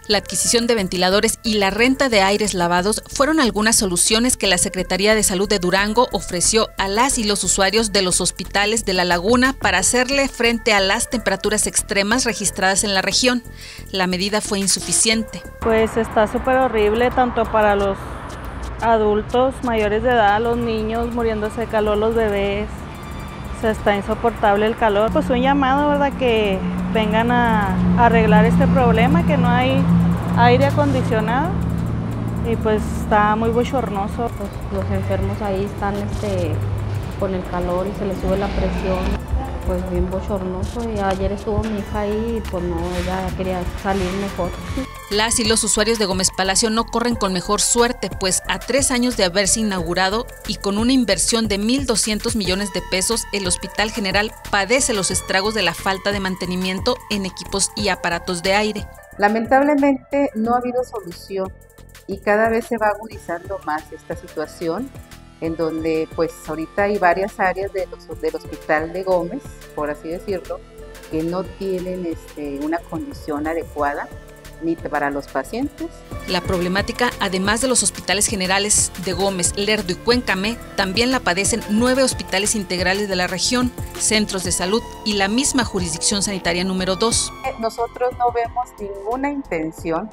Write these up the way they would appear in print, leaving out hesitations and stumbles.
La adquisición de ventiladores y la renta de aires lavados fueron algunas soluciones que la Secretaría de Salud de Durango ofreció a las y los usuarios de los hospitales de La Laguna para hacerle frente a las temperaturas extremas registradas en la región. La medida fue insuficiente. Pues está súper horrible tanto para los adultos mayores de edad, los niños muriéndose de calor, los bebés. O sea, está insoportable el calor. Pues un llamado, ¿verdad?, que vengan a arreglar este problema, que no hay aire acondicionado y pues está muy bochornoso. Pues los enfermos ahí están con el calor y se les sube la presión, pues bien bochornoso. Y ayer estuvo mi hija ahí y pues no, ella quería salir mejor. Las y los usuarios de Gómez Palacio no corren con mejor suerte, pues a 3 años de haberse inaugurado y con una inversión de 1,200 millones de pesos, el Hospital General padece los estragos de la falta de mantenimiento en equipos y aparatos de aire. Lamentablemente no ha habido solución y cada vez se va agudizando más esta situación, en donde pues ahorita hay varias áreas del Hospital de Gómez, por así decirlo, que no tienen una condición adecuada ni para los pacientes. La problemática, además de los hospitales generales de Gómez, Lerdo y Cuencamé, también la padecen 9 hospitales integrales de la región, centros de salud y la misma jurisdicción sanitaria número 2. Nosotros no vemos ninguna intención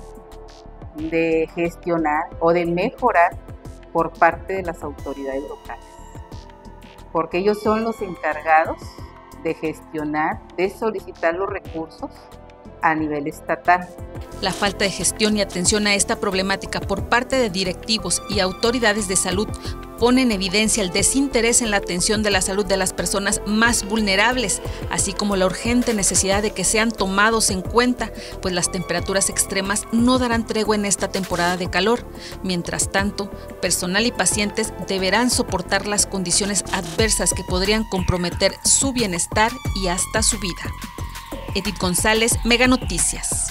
de gestionar o de mejorar por parte de las autoridades locales, porque ellos son los encargados de gestionar, de solicitar los recursos a nivel estatal. La falta de gestión y atención a esta problemática por parte de directivos y autoridades de salud pone en evidencia el desinterés en la atención de la salud de las personas más vulnerables, así como la urgente necesidad de que sean tomados en cuenta, pues las temperaturas extremas no darán tregua en esta temporada de calor. Mientras tanto, personal y pacientes deberán soportar las condiciones adversas que podrían comprometer su bienestar y hasta su vida. Edith González, Mega Noticias.